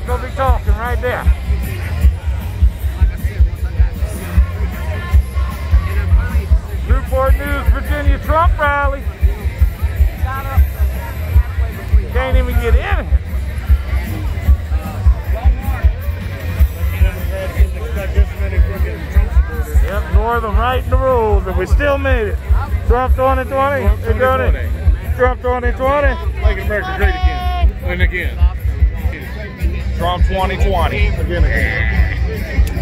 gonna be talking right there. Newport News, Virginia Trump rally. Can't even get in here. Yep, Northern writing the rules, and we still made it. Trump 2020. They're doing it. Trump 2020. Making America great again. And again. Trump 2020. Again.